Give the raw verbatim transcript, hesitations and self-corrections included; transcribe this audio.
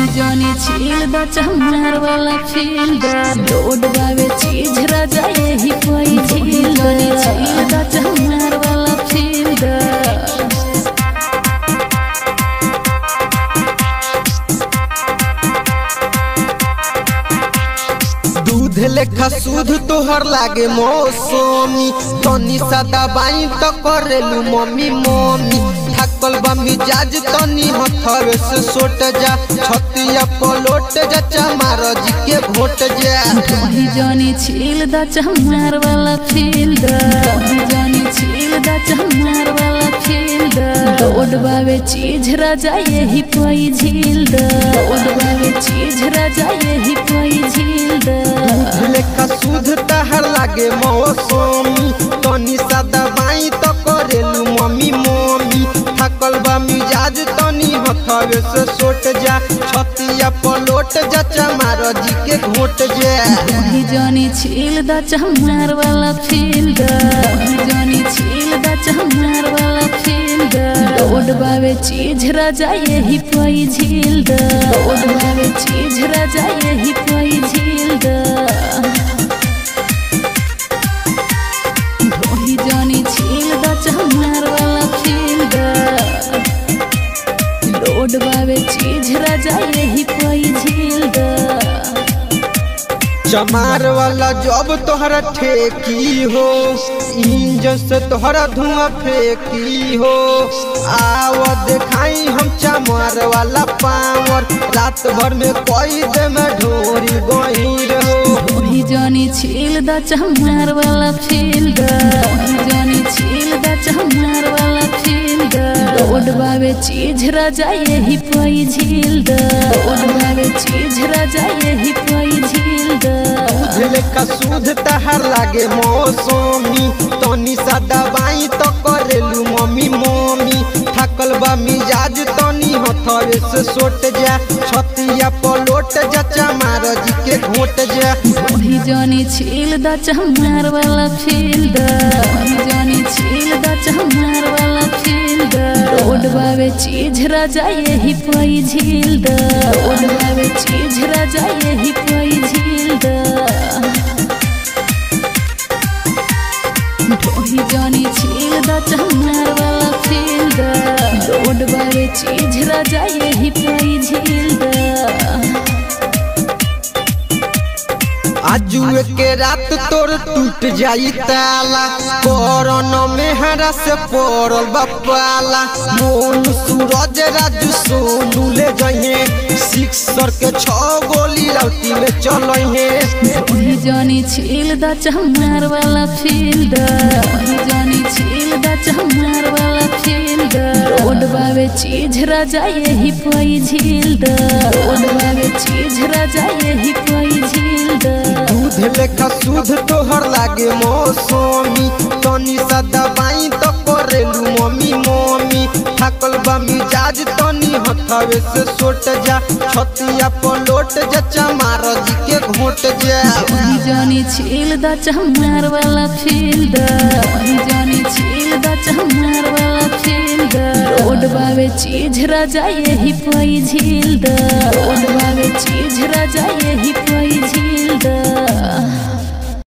जानी छील द चमार वाला फील द रोड बावे चीज राजा यही कोई झील जानी छील द चमार वाला फील द दूध लेखा सूद तोहर लागे मौसमी तनी सा दबाई तो करेलू मम्मी मम्मी थकल बा मिजाज तनी हथवे से सोट जा छतिया पलोट जा चमार जी के घोट जा वही जानी छील द चमार वाला फील द वही जानी छील द चमार वाला फील द रोड बावे चीज राजा यही कोई झील द रोड बावे चीज राजा यही कोई झील द लेखा सूद तहर लागे मौसमी तनी सा दबाई तो करेलू मम्मी मम्मी थकल बा मिजाज तनी हथवे से सोट जा छतिया पलोट जा चमार जी के घोट जा वही जानी छील द चमार वाला फील द वही जानी छील द चमार वाला फील द रोड बावे चीज राजा यही कोई झील द रोड बावे चीज राजा यही कोई झील द वही जानी छील द चमार वाला फील द रोड बावे चीज राजा यही कोई झील द चमार वाला जब तोहरा ठेकी हो इंजन से तोहरा धुआं फेंकी हो आव देखाई हम चमार वाला पावर रात भर में कोई दे में ढोरी गहीर हो वही जानी छील द चमार वाला फील द वही जानी छील द चमार वाला फील द रोड बावे चीज राजा यही कोई झील द रोड बावे चीज राजा यही कोई झील द लेखा सूद तहर लागे मौसमी तनी सा दबाई तो करेलू मम्मी मम्मी थकल बा मिजाज तनी हथवे से सोट जा छतिया पलोट जा चमार जी के घोट जा वही जानी छील द चमार वाला फील द वही जानी छील द चमार वाला फील द रोड बावे चीज राजा यही कोई झील द रोड बावे चीज राजा यही कोई झील द वही जानी छील द चमार वाला फील द रोड बावे चीज राजा यही कोई झील द आजू के रात तोर टूट जाई ताला कोरोना में हरा से पड़ल बापाला मोन सूरज राजू सोनू ले जाइए सिक्सर के छह गोली राउती में चलइए वही जानी छील द चमार वाला फील द वही जानी छील द चमार वाला फील द रोड बावे चीज राजा यही कोई झील द रोड बावे चीज राजा यही कोई झील द दूध लेखा सूद तोहर लागे मौसमी तनी सा दबाई तो करेलू मम्मी मम्मी थकल बा मिजाज तनी हथवे से सोट जा छतिया पलोट जा चमार जी के घोट जा वही जानी छील द चमार वाला फील द वही जानी छील द चमार वाला फील द रोड बावे चीज राजा यही कोई झील द रोड बावे चीज राजा यही कोई झील द